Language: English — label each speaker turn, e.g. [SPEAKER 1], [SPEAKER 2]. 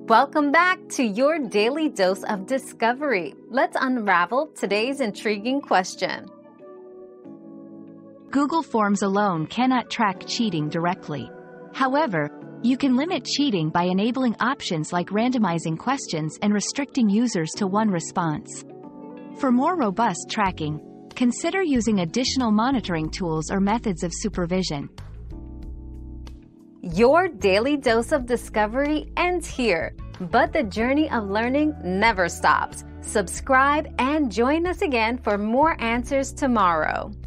[SPEAKER 1] Welcome back to your daily dose of discovery. Let's unravel today's intriguing question.
[SPEAKER 2] Google Forms alone cannot track cheating directly. However, you can limit cheating by enabling options like randomizing questions and restricting users to one response. For more robust tracking, consider using additional monitoring tools or methods of supervision.
[SPEAKER 1] Your daily dose of discovery ends here, but the journey of learning never stops. Subscribe and join us again for more answers tomorrow.